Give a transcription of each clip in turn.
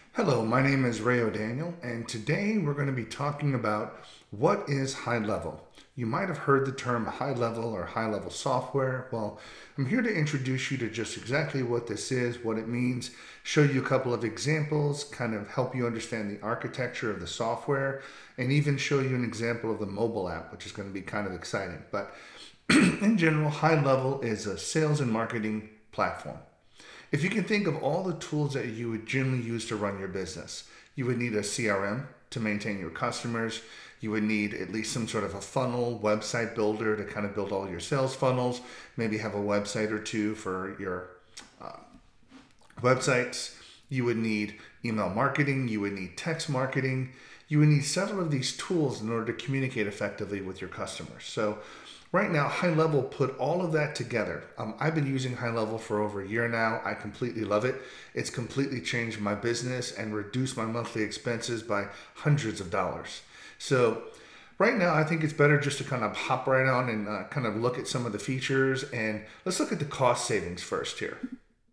Hello, my name is rayodaniel, and today we're going to be talking about what is high level. You might have heard the term high level or high level software. Well, I'm here to introduce you to just exactly what this is, what it means, show you a couple of examples, kind of help you understand the architecture of the software, and even show you an example of the mobile app, which is going to be kind of exciting. But in general, high level is a sales and marketing platform. If you can think of all the tools that you would generally use to run your business, you would need a CRM to maintain your customers. You would need at least some sort of a funnel website builder to kind of build all your sales funnels, maybe have a website or two for your websites. You would need email marketing. You would need text marketing. You would need several of these tools in order to communicate effectively with your customers. So right now, Highlevel put all of that together. I've been using Highlevel for over a year now. I completely love it. It's completely changed my business and reduced my monthly expenses by hundreds of dollars. So right now, I think it's better just to kind of hop right on and kind of look at some of the features. And let's look at the cost savings first here.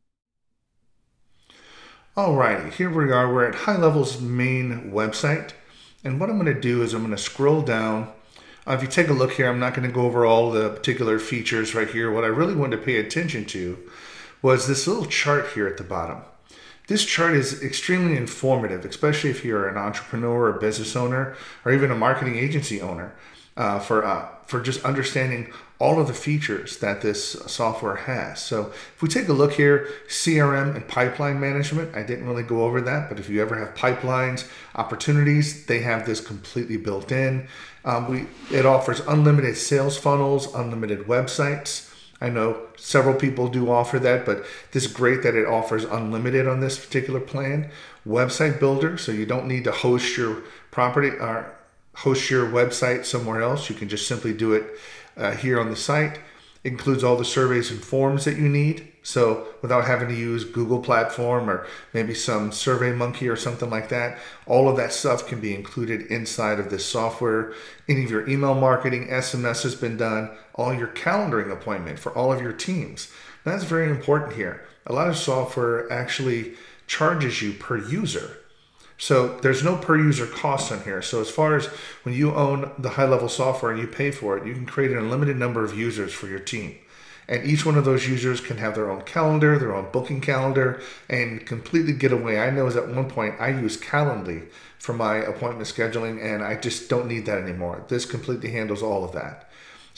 Alrighty, here we are. We're at Highlevel's main website. And what I'm going to do is I'm going to scroll down. If you take a look here, I'm not going to go over all the particular features right here. What I really wanted to pay attention to was this little chart here at the bottom. This chart is extremely informative, especially if you're an entrepreneur or a business owner or even a marketing agency owner, for just understanding all of the features that this software has. So if we take a look here, CRM and pipeline management, I didn't really go over that, but if you ever have pipelines, opportunities, they have this completely built in. It offers unlimited sales funnels, unlimited websites. I know several people do offer that, but this is great that it offers unlimited on this particular plan. Website builder, so you don't need to host your property or host your website somewhere else. You can just simply do it here on the site. It includes all the surveys and forms that you need. So without having to use Google platform or maybe some Survey Monkey or something like that, all of that stuff can be included inside of this software. Any of your email marketing, SMS has been done, all your calendaring appointment for all of your teams. That's very important here. A lot of software actually charges you per user. So there's no per user cost on here. So as far as when you own the Highlevel software and you pay for it, you can create an unlimited number of users for your team. And each one of those users can have their own calendar, their own booking calendar, and completely get away. I know at one point I used Calendly for my appointment scheduling, and I just don't need that anymore. This completely handles all of that.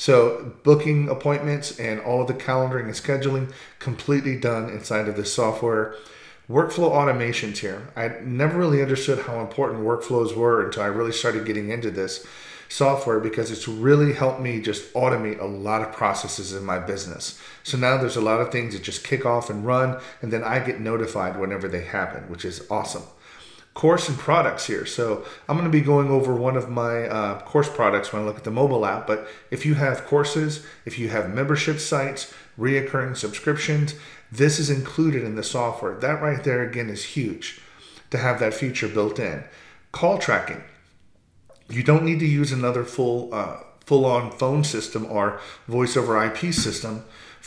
So booking appointments and all of the calendaring and scheduling completely done inside of this software. Workflow automations here. I never really understood how important workflows were until I really started getting into this software, because it's really helped me just automate a lot of processes in my business. So now there's a lot of things that just kick off and run, and then I get notified whenever they happen, which is awesome. Course and products here. So I'm going to be going over one of my course products when I look at the mobile app, but if you have courses, if you have membership sites, reoccurring subscriptions, this is included in the software. That right there, again, is huge to have that feature built in. Call tracking. You don't need to use another full-on phone system or voice over IP system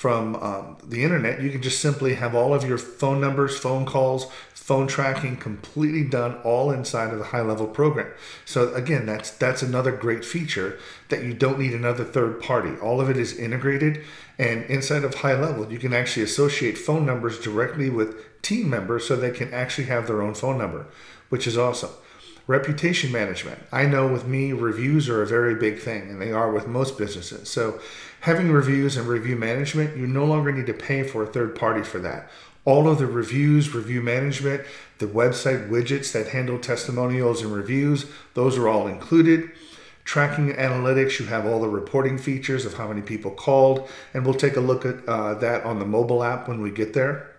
from the internet. You can just simply have all of your phone numbers, phone calls, phone tracking completely done all inside of the Highlevel program. So again, that's another great feature that you don't need another third party. All of it is integrated, and inside of Highlevel, you can actually associate phone numbers directly with team members so they can actually have their own phone number, which is awesome. Reputation management. I know with me, reviews are a very big thing, and they are with most businesses. So having reviews and review management, you no longer need to pay for a third party for that. All of the reviews, review management, the website widgets that handle testimonials and reviews, those are all included. Tracking and analytics, you have all the reporting features of how many people called, and we'll take a look at that on the mobile app when we get there.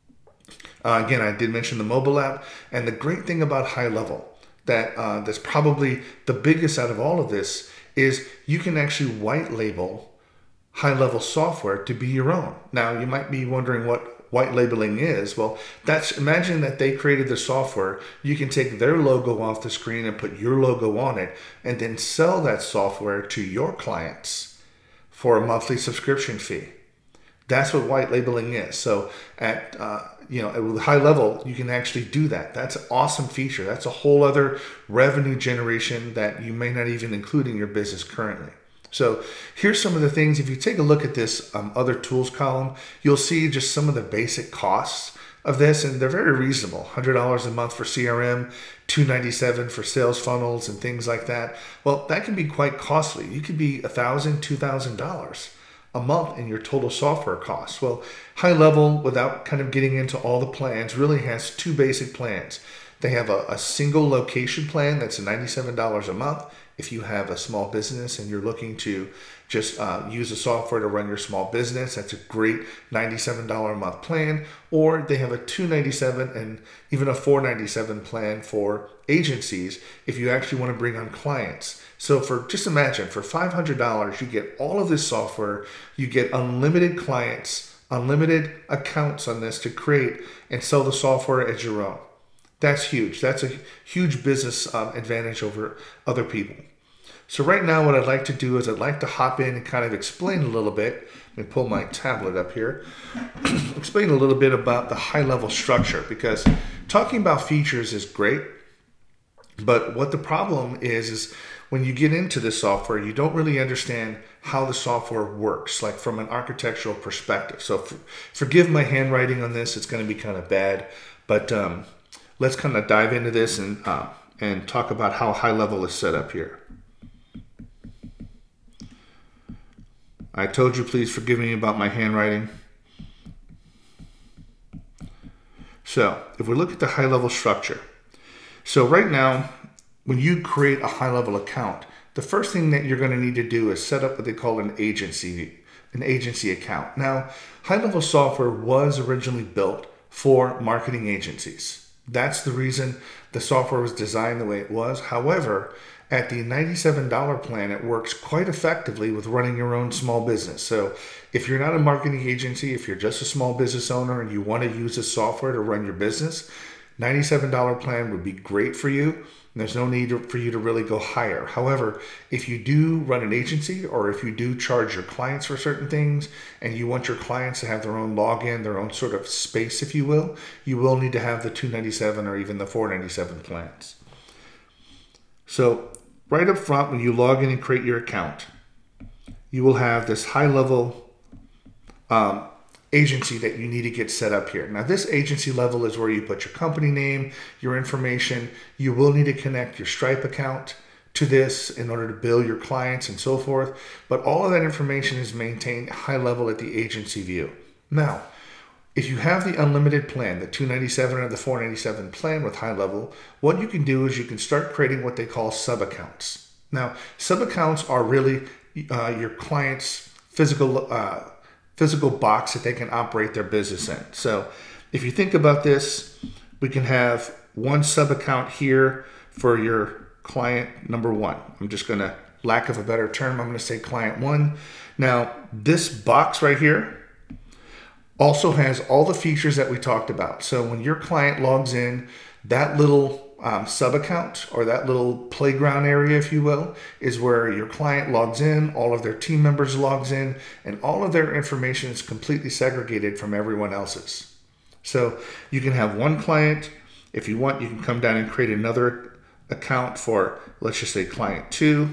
Again, I did mention the mobile app, and the great thing about Highlevel, that's probably the biggest out of all of this, is you can actually white label Highlevel software to be your own. Now, you might be wondering what white labeling is. Well, imagine that they created the software. You can take their logo off the screen and put your logo on it, and then sell that software to your clients for a monthly subscription fee. That's what white labeling is. So with Highlevel, you can actually do that. That's an awesome feature. That's a whole other revenue generation that you may not even include in your business currently. So here's some of the things. If you take a look at this other tools column, you'll see just some of the basic costs of this, and they're very reasonable. $100 a month for CRM, $297 for sales funnels and things like that. Well, that can be quite costly. You could be $1,000, $2,000 a month in your total software costs. Well, Highlevel, without kind of getting into all the plans, really has two basic plans. They have a single location plan that's $97 a month. If you have a small business and you're looking to just use the software to run your small business, that's a great $97 a month plan. Or they have a $297 and even a $497 plan for agencies if you actually want to bring on clients. So just imagine, for $500, you get all of this software, you get unlimited clients, unlimited accounts on this to create and sell the software as your own. That's huge. That's a huge business advantage over other people. So right now what I'd like to do is I'd like to hop in and kind of explain a little bit. Let me pull my tablet up here. Explain a little bit about the Highlevel structure, because talking about features is great, but what the problem is when you get into this software, you don't really understand how the software works, like from an architectural perspective. So forgive my handwriting on this. It's going to be kind of bad, but let's kind of dive into this and talk about how Highlevel is set up here. I told you, please forgive me about my handwriting. So if we look at the Highlevel structure, so right now, when you create a Highlevel account, the first thing that you're going to need to do is set up what they call an agency account. Now, Highlevel software was originally built for marketing agencies. That's the reason the software was designed the way it was. However, at the $97 plan, it works quite effectively with running your own small business. So if you're not a marketing agency, if you're just a small business owner and you want to use this software to run your business, $97 plan would be great for you. There's no need for you to really go higher. However, if you do run an agency, or if you do charge your clients for certain things and you want your clients to have their own login, their own sort of space, if you will need to have the $297 or even the $497 plans. So right up front, when you log in and create your account, you will have this Highlevel agency that you need to get set up here. Now, this agency level is where you put your company name, your information. You will need to connect your Stripe account to this in order to bill your clients and so forth. But all of that information is maintained high level at the agency view. Now, if you have the unlimited plan, the $297 or the $497 plan with Highlevel, what you can do is you can start creating what they call sub-accounts. Now, sub-accounts are really your client's physical box that they can operate their business in. So if you think about this, we can have one sub-account here for your client number one. I'm just going to, lack of a better term, I'm going to say client one. Now, this box right here also has all the features that we talked about. So when your client logs in, that little sub-account, or that little playground area, if you will, is where your client logs in, all of their team members logs in, and all of their information is completely segregated from everyone else's. So you can have one client. If you want, you can come down and create another account for, let's just say, client two,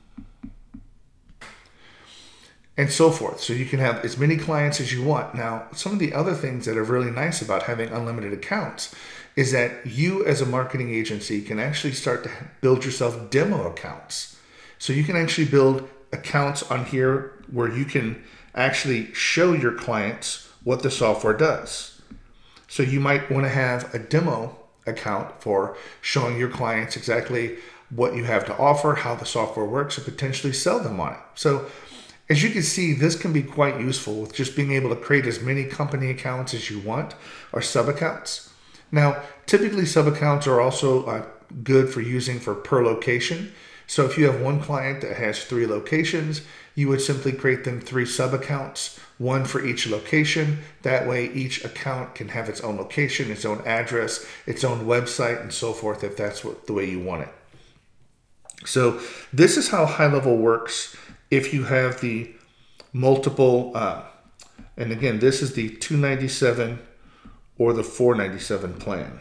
and so forth. So you can have as many clients as you want. Now, some of the other things that are really nice about having unlimited accounts is that you as a marketing agency can actually start to build yourself demo accounts. So you can actually build accounts on here where you can actually show your clients what the software does. So you might want to have a demo account for showing your clients exactly what you have to offer, how the software works, and potentially sell them on it. So as you can see, this can be quite useful with just being able to create as many company accounts as you want, or sub-accounts. Now, typically sub-accounts are also good for using for per location. So if you have one client that has 3 locations, you would simply create them 3 sub-accounts, one for each location. That way each account can have its own location, its own address, its own website, and so forth, if that's the way you want it. So this is how Highlevel works if you have the multiple, and again, this is the $297 or the $497 plan.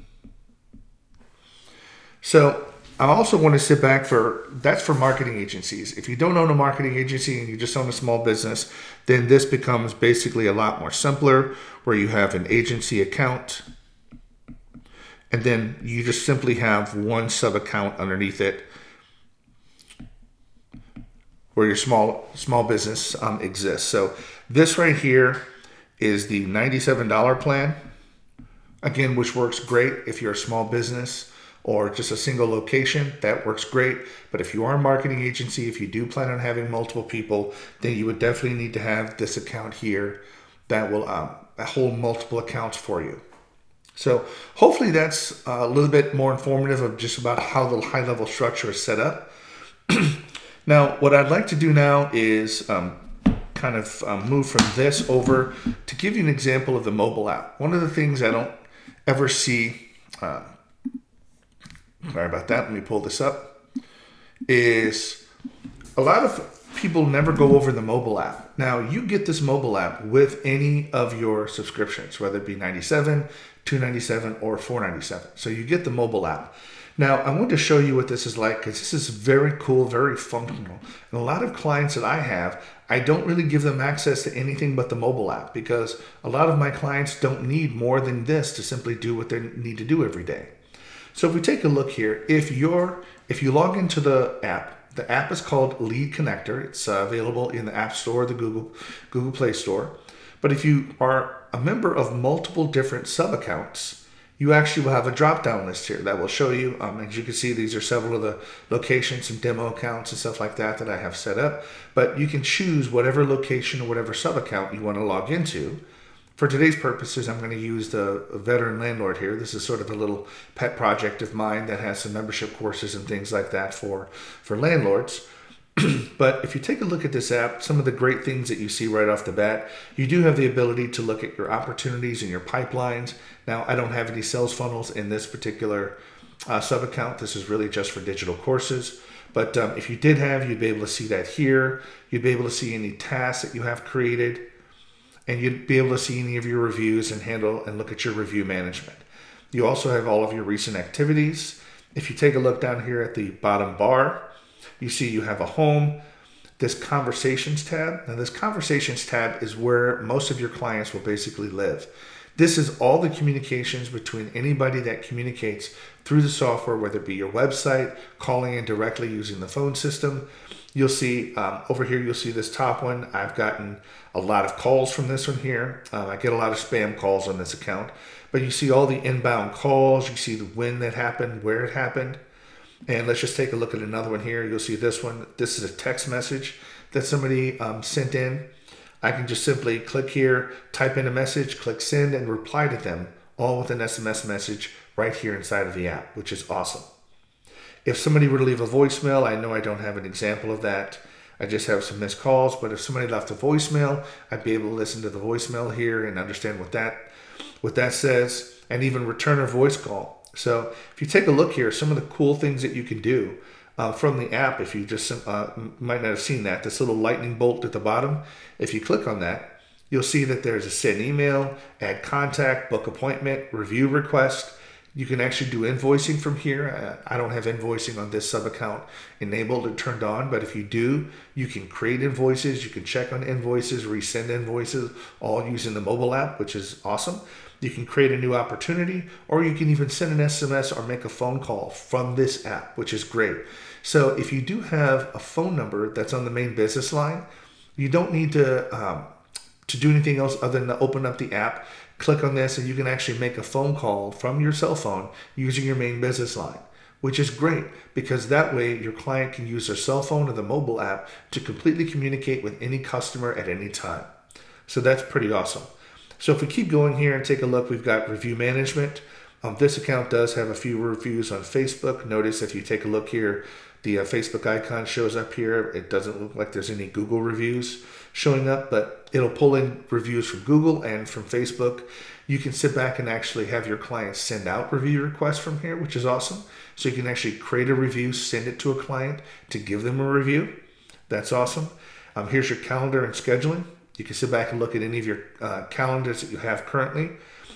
So I also want to sit back that's for marketing agencies. If you don't own a marketing agency and you just own a small business, then this becomes basically a lot more simpler, where you have an agency account and then you just simply have one sub account underneath it where your small business exists. So this right here is the $97 plan, again, which works great if you're a small business or just a single location. That works great. But if you are a marketing agency, if you do plan on having multiple people, then you would definitely need to have this account here that will hold multiple accounts for you. So hopefully that's a little bit more informative of just about how the high level structure is set up. Now, what I'd like to do now is kind of move from this over to give you an example of the mobile app. One of the things I don't ever see, sorry about that, let me pull this up, is a lot of people never go over the mobile app. Now, you get this mobile app with any of your subscriptions, whether it be $97, $297, or $497. So you get the mobile app. Now, I want to show you what this is like, because this is very cool, very functional. And a lot of clients that I have, I don't really give them access to anything but the mobile app, because a lot of my clients don't need more than this to simply do what they need to do every day. So if we take a look here, if you log into the app is called Lead Connector. It's available in the App Store, the Google Play Store. But if you are a member of multiple different sub-accounts, you actually will have a drop-down list here that will show you, as you can see, these are several of the locations and demo accounts and stuff like that I have set up. But you can choose whatever location or whatever sub-account you want to log into. For today's purposes, I'm going to use the veteran landlord here. This is sort of a little pet project of mine that has some membership courses and things like that for landlords. But if you take a look at this app, some of the great things that you see right off the bat, you do have the ability to look at your opportunities and your pipelines. Now, I don't have any sales funnels in this particular sub account. This is really just for digital courses. But if you did have, you'd be able to see that here. You'd be able to see any tasks that you have created, and you'd be able to see any of your reviews and handle and look at your review management. You also have all of your recent activities. If you take a look down here at the bottom bar, you see you have a home, this conversations tab. Now this conversations tab is where most of your clients will basically live. This is all the communications between anybody that communicates through the software, whether it be your website, calling in directly using the phone system. You'll see over here, you'll see this top one. I've gotten a lot of calls from this one here. I get a lot of spam calls on this account, but you see all the inbound calls. You see the when that happened, where it happened. And let's just take a look at another one here. You'll see this one. This is a text message that somebody sent in. I can just simply click here, type in a message, click send, and reply to them all with an SMS message right here inside of the app, which is awesome. If somebody were to leave a voicemail, I know I don't have an example of that. I just have some missed calls, but if somebody left a voicemail, I'd be able to listen to the voicemail here and understand what that says, and even return a voice call. So if you take a look here, some of the cool things that you can do from the app, if you just might not have seen that, this little lightning bolt at the bottom, if you click on that, you'll see that there's a send email, add contact, book appointment, review request. You can actually do invoicing from here. I don't have invoicing on this sub account enabled or turned on, but if you do, you can create invoices, you can check on invoices, resend invoices, all using the mobile app, which is awesome. You can create a new opportunity, or you can even send an SMS or make a phone call from this app, which is great. So if you do have a phone number that's on the main business line, you don't need to do anything else other than to open up the app, click on this, and you can actually make a phone call from your cell phone using your main business line, which is great because that way your client can use their cell phone or the mobile app to completely communicate with any customer at any time. So that's pretty awesome. So if we keep going here and take a look, we've got review management. This account does have a few reviews on Facebook. Notice if you take a look here, the Facebook icon shows up here. It doesn't look like there's any Google reviews showing up, but it'll pull in reviews from Google and from Facebook. You can sit back and actually have your clients send out review requests from here, which is awesome. So you can actually create a review, send it to a client to give them a review. That's awesome. Here's your calendar and scheduling. You can sit back and look at any of your calendars that you have currently.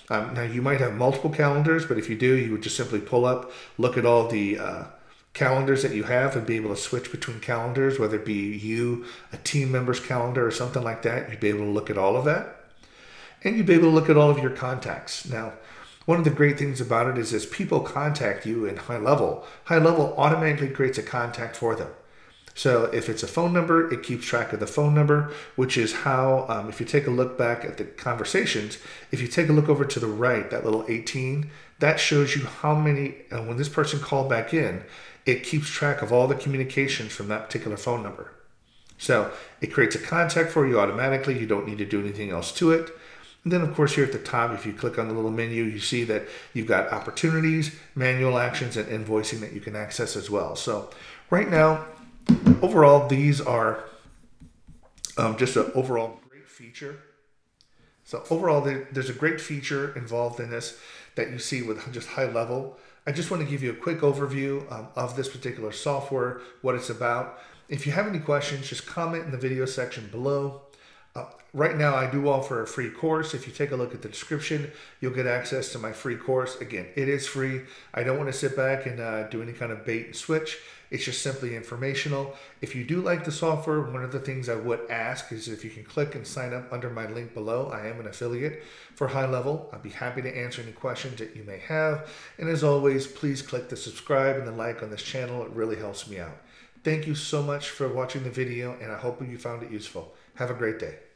Now you might have multiple calendars, but if you do, you would just simply pull up, look at all the calendars that you have and be able to switch between calendars, whether it be you, a team member's calendar or something like that. You'd be able to look at all of that. And you'd be able to look at all of your contacts. Now, one of the great things about it is as people contact you in Highlevel, Highlevel automatically creates a contact for them. So if it's a phone number, it keeps track of the phone number, which is how, if you take a look back at the conversations, if you take a look over to the right, that little 18, that shows you how many, when this person called back in, it keeps track of all the communications from that particular phone number. So it creates a contact for you automatically. You don't need to do anything else to it. And then, of course, here at the top, if you click on the little menu, you see that you've got opportunities, manual actions, and invoicing that you can access as well. So right now, overall, these are just an overall great feature. So overall, there's a great feature involved in this that you see with just Highlevel. I just want to give you a quick overview of this particular software, what it's about. If you have any questions, just comment in the video section below. Right now, I do offer a free course. If you take a look at the description, you'll get access to my free course. Again, it is free. I don't want to sit back and do any kind of bait and switch. It's just simply informational. If you do like the software, one of the things I would ask is if you can click and sign up under my link below. I am an affiliate for Highlevel. I'd be happy to answer any questions that you may have. And as always, please click the subscribe and the like on this channel. It really helps me out. Thank you so much for watching the video, and I hope you found it useful. Have a great day.